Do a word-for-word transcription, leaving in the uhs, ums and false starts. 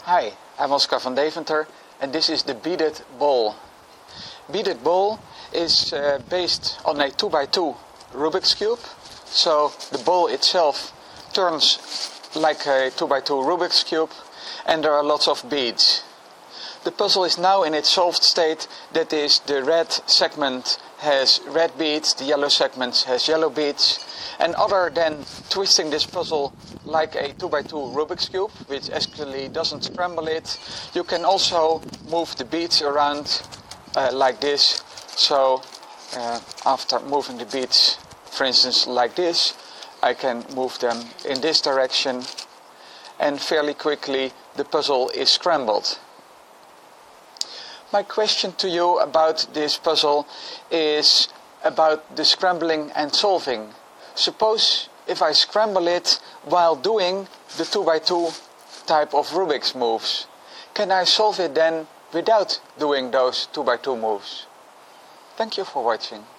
Hi, I'm Oscar van Deventer and this is the Beaded Ball. Beaded Ball is uh, based on a two by two Rubik's Cube. So the ball itself turns like a two by two Rubik's Cube and there are lots of beads. The puzzle is now in its solved state, that is, the red segment has red beads, the yellow segment has yellow beads, and other than twisting this puzzle like a two by two Rubik's Cube, which actually doesn't scramble it, you can also move the beads around uh, like this. So uh, after moving the beads, for instance like this, I can move them in this direction and fairly quickly the puzzle is scrambled. My question to you about this puzzle is about the scrambling and solving. Suppose if I scramble it while doing the two by two type of Rubik's moves, can I solve it then without doing those two by two moves? Thank you for watching.